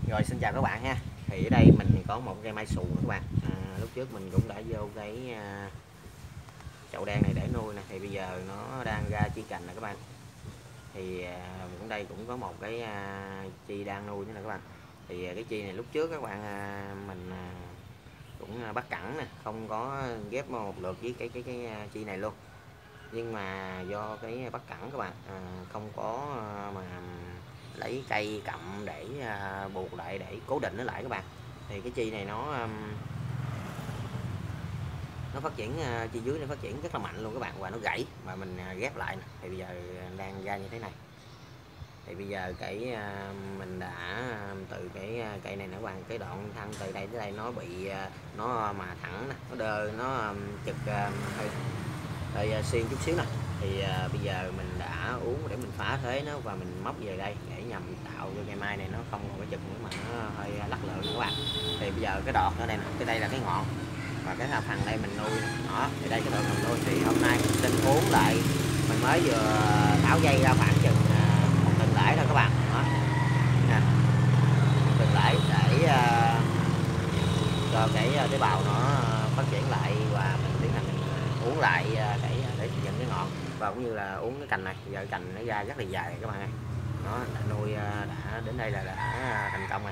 Rồi xin chào các bạn ha. Thì ở đây mình có một cây mai sù các bạn. Lúc trước mình cũng đã vô cái chậu đen này để nuôi nè. Thì bây giờ nó đang ra chi cành nè các bạn. Thì cũng đây cũng có một cái chi đang nuôi nữa nè các bạn. Thì cái chi này lúc trước các bạn mình cũng bắt cẳng nè, không có ghép một lượt với cái chi này luôn. Nhưng mà do cái bắt cẳng các bạn không có mà lấy cây cặm để buộc lại để cố định nó lại các bạn, thì cái chi này nó phát triển chi dưới nó phát triển rất là mạnh luôn các bạn, và nó gãy mà mình ghép lại nè. Thì bây giờ đang ra như thế này. Thì bây giờ mình đã từ cái cây này nữa các bạn, cái đoạn thân từ đây tới đây nó bị nó mà thẳng nè, nó đơ, nó chực hơi xiên chút xíu nè. Thì bây giờ mình đã uống để mình phá thế nó và mình móc về đây để nhằm tạo cho cây mai này nó không còn cái chực nữa mà nó hơi lắc lợn các bạn. Thì bây giờ cái đọt ở đây nè, cái đây là cái ngọn và cái phần đây mình nuôi nè. Đó, thì đây cái đọt mình nuôi. Thì hôm nay mình xin uống lại, mình mới vừa tháo dây ra khoảng chừng một tuần lễ thôi các bạn. Đó nè, một tuần lễ để cho cái tế bào nó phát triển lại, và mình tiến hành mình uống lại để xây dựng cái ngọn và cũng như là uống cái cành này. Giờ cành nó ra rất là dài các bạn ơi. Nó đã nuôi đã đến đây là đã thành công rồi.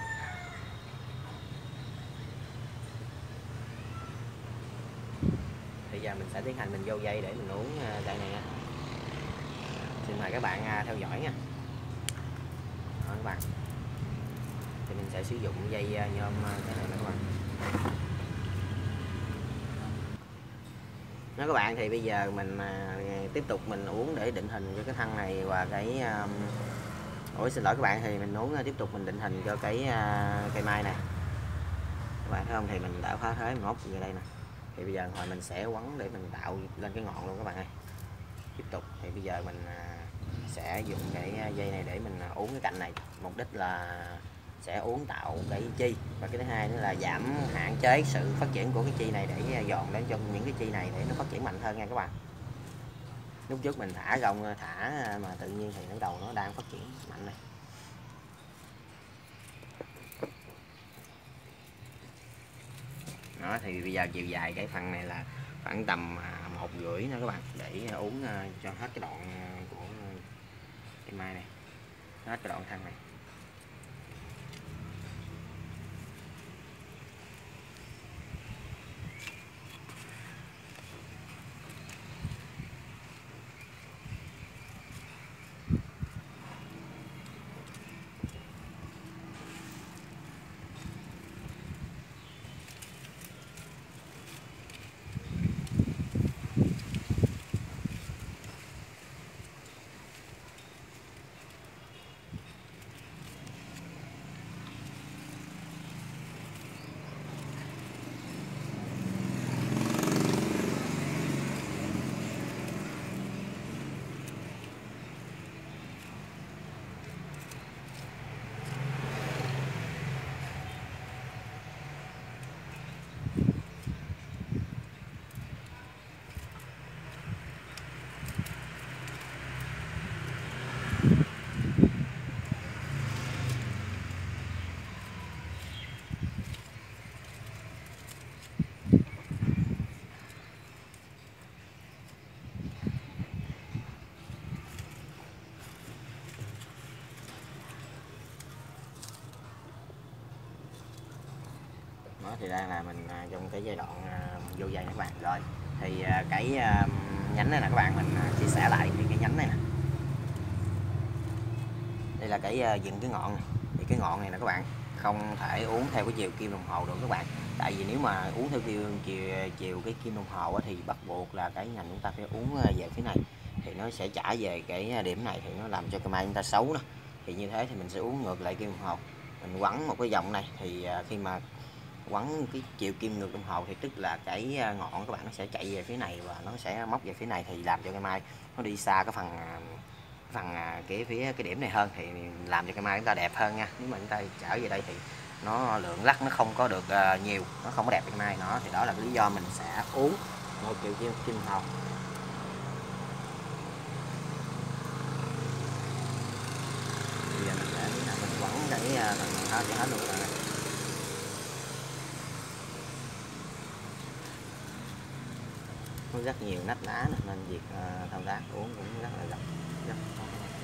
Bây giờ mình sẽ tiến hành mình vô dây để mình uống cây này nha. Xin mời các bạn theo dõi nha. Đó, các bạn, thì mình sẽ sử dụng dây nhôm cái này nè các bạn. Đó các bạn, thì bây giờ mình tiếp tục mình uống để định hình cho cái thân này và cái xin lỗi các bạn, thì mình uống tiếp tục mình định hình cho cái cây mai này các bạn thấy không. Thì mình đã phá thế mình móc về đây nè. Thì bây giờ hồi mình sẽ quấn để mình tạo lên cái ngọn luôn các bạn ơi. Tiếp tục thì bây giờ mình sẽ dùng cái dây này để mình uống cái cành này, mục đích là sẽ uống tạo cái chi, và cái thứ hai nữa là hạn chế sự phát triển của cái chi này để dọn đến cho những cái chi này để nó phát triển mạnh hơn nha các bạn. Lúc trước mình thả rong mà tự nhiên thì nó đầu nó đang phát triển mạnh này. Đó, thì bây giờ chiều dài cái phần này là khoảng tầm 1,5 nữa các bạn, để uống cho hết cái đoạn của cây mai này, hết cái đoạn thân này. Đó, thì đang là mình trong cái giai đoạn vô dây các bạn. Rồi thì cái nhánh này nè các bạn, mình chia sẻ lại cái nhánh này nè. Đây là cái dựng cái ngọn này. Thì cái ngọn này nè các bạn, không thể uống theo cái chiều kim đồng hồ được các bạn. Tại vì nếu mà uống theo chiều cái kim đồng hồ thì bắt buộc là cái nhành chúng ta phải uống về phía này, thì nó sẽ trả về cái điểm này, thì nó làm cho cây mai chúng ta xấu đó. Thì như thế thì mình sẽ uống ngược lại kim đồng hồ. Mình quấn một cái vòng này, thì khi mà quấn cái chiều kim ngược đồng hồ thì tức là cái ngọn các bạn nó sẽ chạy về phía này và nó sẽ móc về phía này, thì làm cho cây mai nó đi xa cái phần cái phía cái điểm này hơn, thì làm cho cây mai chúng ta đẹp hơn nha. Nếu mà chúng ta trở về đây thì nó lượng lắc nó không có được nhiều, nó không có đẹp cây mai. Nó thì đó là cái lý do mình sẽ uống một chiều kim đồng hồ. Bây giờ mình sẽ mình quấn cái phần đó cho hết luôn các bạn ơi. Có rất nhiều nách lá nên việc thao tác uống cũng rất là rộng, rất khó.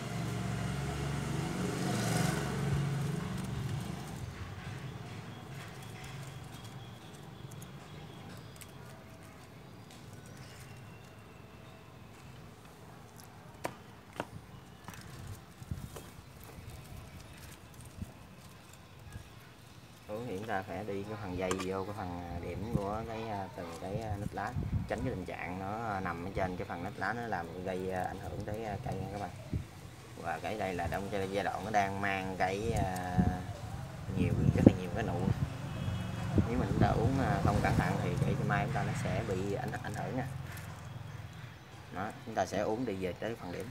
Uống thì chúng ta phải đi cái phần dây vô cái phần điểm của cái từ cái nách lá, tránh cái tình trạng nó nằm ở trên cái phần nách lá, nó làm gây ảnh hưởng tới cây nha các bạn. Và cái đây là trong giai đoạn nó đang mang cái rất là nhiều cái nụ. Nếu mình chúng ta uống không cẩn thận thì cái mai chúng ta nó sẽ bị ảnh hưởng nha. Đó, chúng ta sẽ uống đi về tới phần điểm.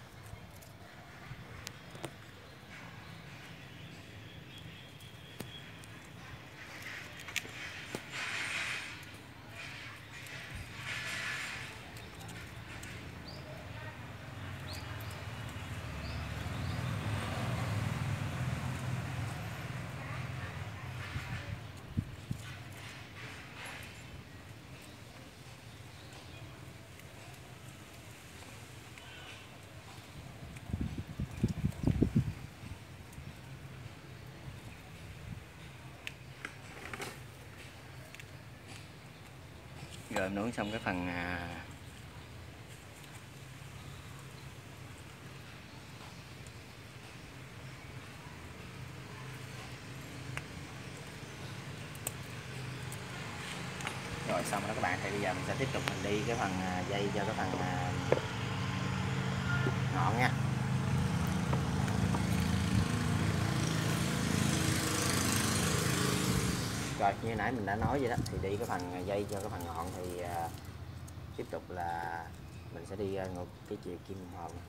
Rồi mình uống xong cái phần rồi xong đó các bạn, thì bây giờ mình sẽ tiếp tục mình đi cái phần dây cho cái phần ngọn nha. Rồi như nãy mình đã nói vậy đó, thì đi cái phần dây cho cái phần ngọn thì tiếp tục là mình sẽ đi ngược cái chiều kim đồng hồ này.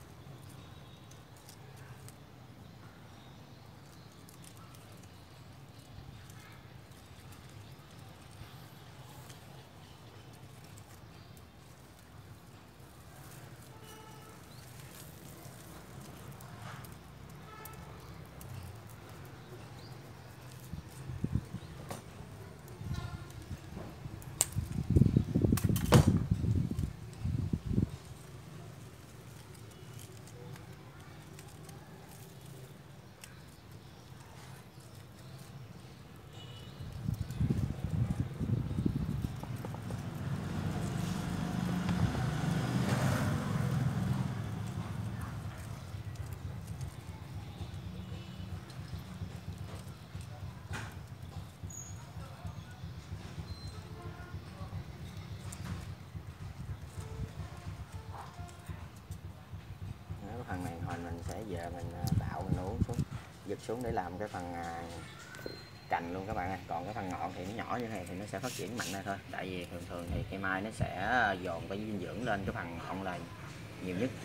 Cái phần này hồi mình sẽ giờ mình tạo mình uống xuống, giật xuống để làm cái phần cành luôn các bạn ơi. Còn cái phần ngọn thì nó nhỏ như thế này thì nó sẽ phát triển mạnh hơn thôi, tại vì thường thường thì cây mai nó sẽ dồn cái dinh dưỡng lên cái phần ngọn là nhiều nhất.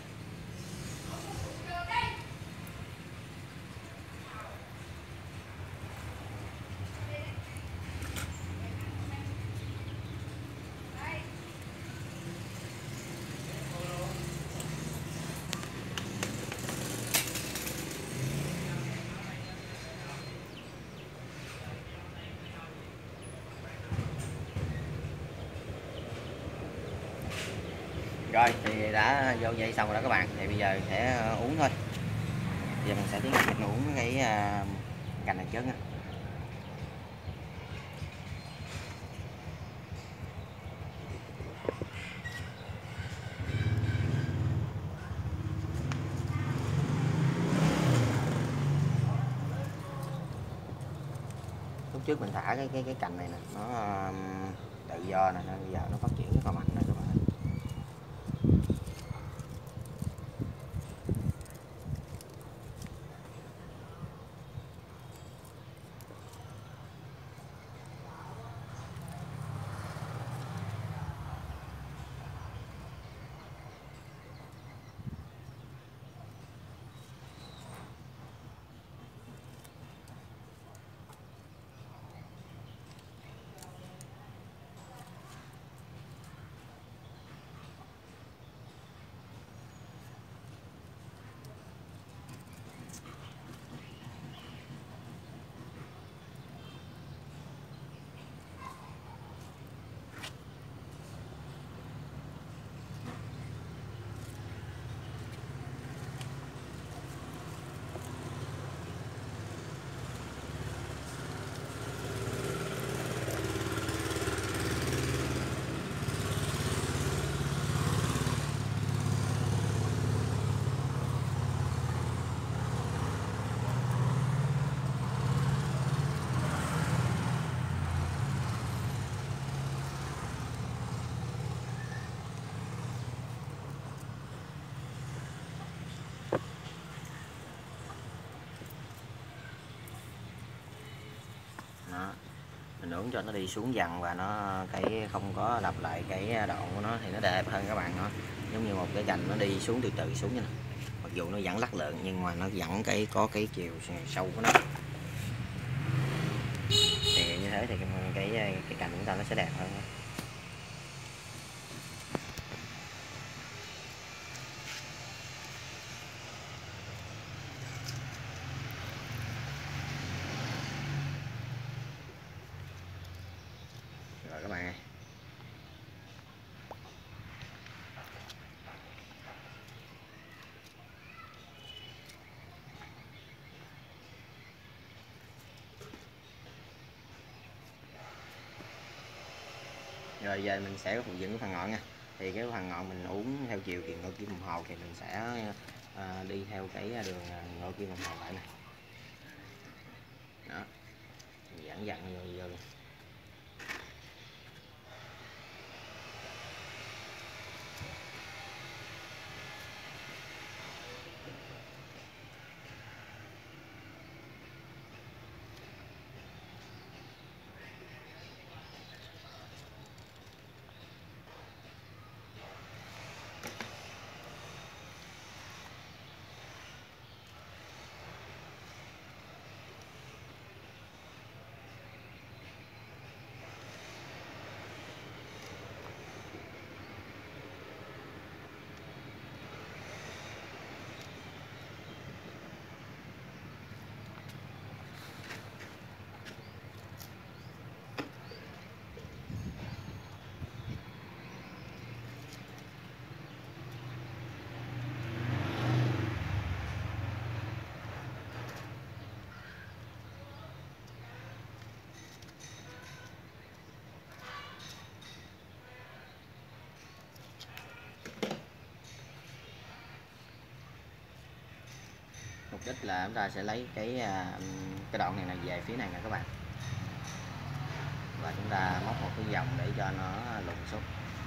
Rồi thì đã vô dây xong rồi đó các bạn, thì bây giờ sẽ uống thôi. Giờ mình sẽ tiến hành mình uống cái cành này trước nha. Lúc trước mình thả cái cành này nè, nó tự do nè, nên bây giờ nó phát triển rất là mạnh nè các bạn. Đó. Mình uốn cho nó đi xuống dần và nó cái không có lặp lại cái đoạn của nó thì nó đẹp hơn các bạn. Nó giống như một cái cành nó đi xuống từ từ xuống như này. Mặc dù nó vẫn lắc lợn nhưng mà nó vẫn có cái chiều sâu của nó. Thì như thế thì cái cành chúng ta nó sẽ đẹp hơn. Rồi các bạn ơi. Rồi giờ mình sẽ phụ dựng cái phần ngọn nha. Thì cái phần ngọn mình uốn theo chiều ngược kim đồng hồ thì mình sẽ đi theo cái đường ngược kim đồng hồ lại này. Đó. Mình dặn vô. Mục đích là chúng ta sẽ lấy cái đoạn này là về phía này nè các bạn, và chúng ta móc một cái vòng để cho nó lùn xuống.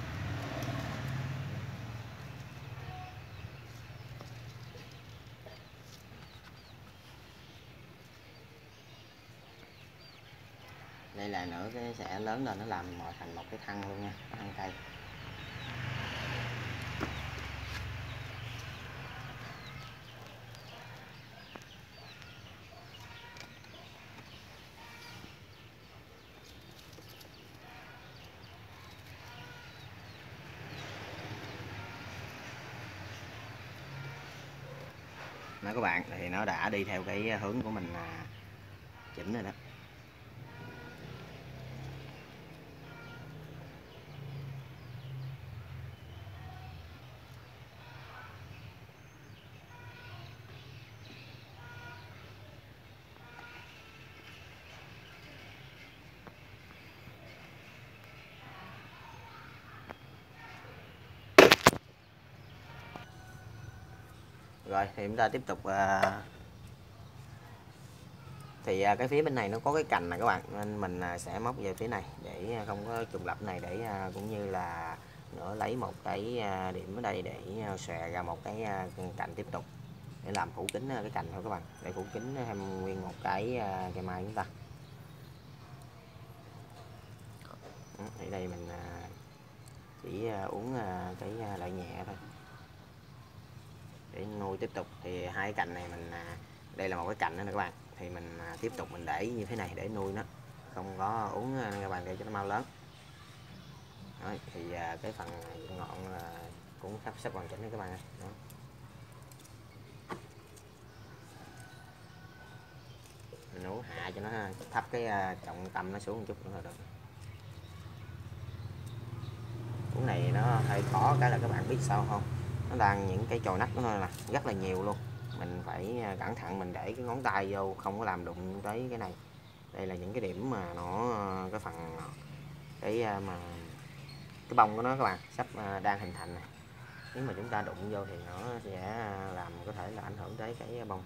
Đây là nữa cái sẽ lớn lên, nó làm thành một cái thân luôn nha, cái thân cây. Đó các bạn, thì nó đã đi theo cái hướng của mình chỉnh rồi đó. Rồi thì chúng ta tiếp tục cái phía bên này nó có cái cành này các bạn, nên mình sẽ móc về phía này để không có trùng lặp này, để cũng như là nữa lấy một cái điểm ở đây để xòe ra một cái cành tiếp tục để làm phủ kín cái cành thôi các bạn, để phủ kín thêm nguyên một cái cây mai chúng ta. Thì đây mình chỉ uống cái loại nhẹ thôi để nuôi tiếp tục. Thì hai cái cành này mình đây là một cái cành nữa nè các bạn, thì mình tiếp tục mình để như thế này để nuôi nó, không có uống các bạn, để cho nó mau lớn. Đó, thì cái phần ngọn cũng sắp hoàn chỉnh đấy các bạn ơi. Đó. Mình uống hạ cho nó thấp cái trọng tâm nó xuống một chút nữa là được. Cuốn này nó hơi khó cái là các bạn biết sao không, nó đang những cái chồi nách của nó là rất là nhiều luôn, mình phải cẩn thận mình để cái ngón tay vô không có làm đụng tới cái này. Đây là những cái điểm mà nó cái phần mà cái bông của nó các bạn sắp đang hình thành này, nếu mà chúng ta đụng vô thì nó sẽ làm có thể là ảnh hưởng tới cái bông.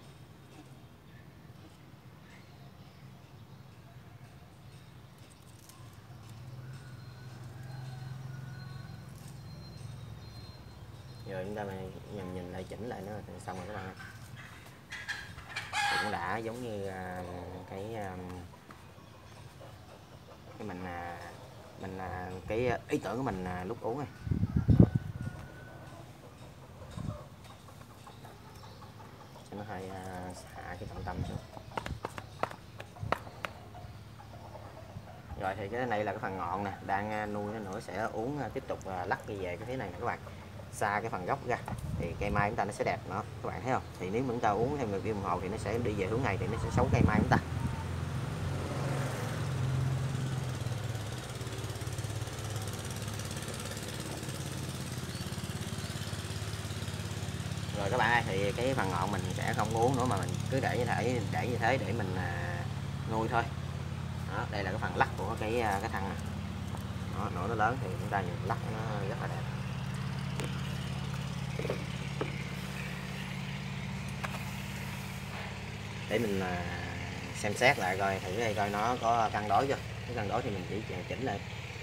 Rồi chúng ta nhìn lại chỉnh lại nữa thì xong rồi các bạn. Thì cũng đã giống như cái cái ý tưởng của mình lúc uống này. Cho nó hơi hạ cái trọng tâm xuống. Rồi thì cái này là cái phần ngọn nè, đang nuôi nó nữa sẽ uống tiếp tục lắc đi về cái phía này nè các bạn, xa cái phần gốc ra thì cây mai chúng ta nó sẽ đẹp nữa các bạn thấy không. Thì nếu mà chúng ta uống theo 10 viên đồng hồ thì nó sẽ đi về hướng này thì nó sẽ xấu cây mai chúng ta. Rồi các bạn ơi, thì cái phần ngọn mình sẽ không uống nữa mà mình cứ để như thế để mình nuôi thôi. Đó, đây là cái phần lắc của cái thân này. Đó, nổ nó lớn thì chúng ta nhìn lắc nó rất là đẹp. Để mình xem xét lại coi thử đây coi nó có cân đối chưa. Nếu cân đối thì mình chỉ chỉnh lại.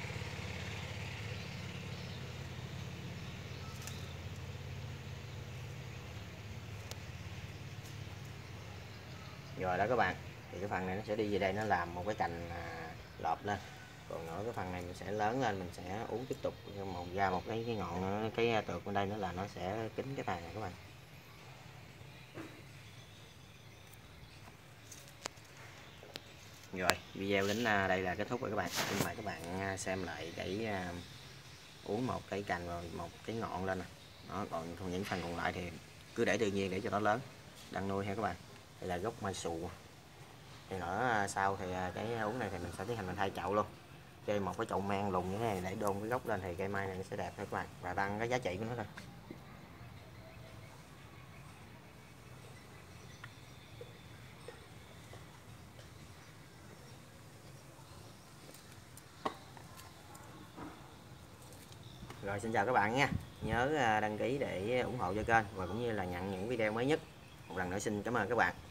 Rồi đó các bạn, thì cái phần này nó sẽ đi về đây, nó làm một cái cành lọp lên. Còn nữa cái phần này mình sẽ lớn lên, mình sẽ uống tiếp tục ra một cái ngọn nữa, cái tược bên đây nữa là nó sẽ kín cái này này các bạn. Rồi video đến đây là kết thúc rồi các bạn. Xin mời các bạn xem lại cái uống một cái cành rồi một cái ngọn lên nè. Đó, còn những phần còn lại thì cứ để tự nhiên để cho nó lớn, đang nuôi ha các bạn. Đây là gốc mai xù. Thì nữa sau thì cái uống này thì mình sẽ tiến hành mình thay chậu luôn, chơi một cái chậu men lùn như thế này để đôn cái gốc lên thì cây mai này nó sẽ đẹp thôi các bạn, và tăng cái giá trị của nó thôi. Rồi xin chào các bạn nha, nhớ đăng ký để ủng hộ cho kênh và cũng như là nhận những video mới nhất. Một lần nữa xin cảm ơn các bạn.